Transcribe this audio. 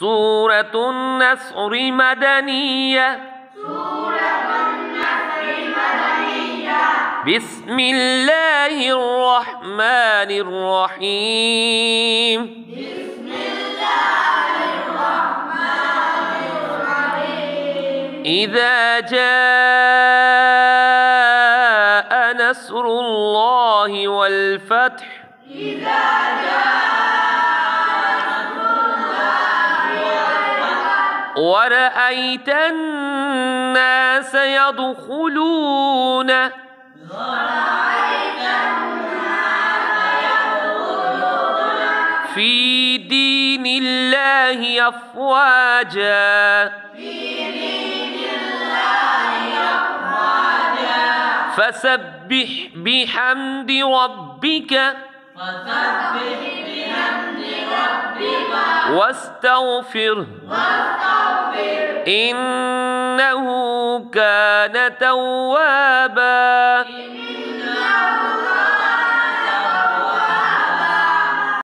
سورة النصر مدنية. بسم الله الرحمن الرحيم. إذا جاء نصر الله والفتح. ورأيت الناس يدخلون في دين الله أفواجا. فسبح بحمد ربك واستغفره إنه كان توابا.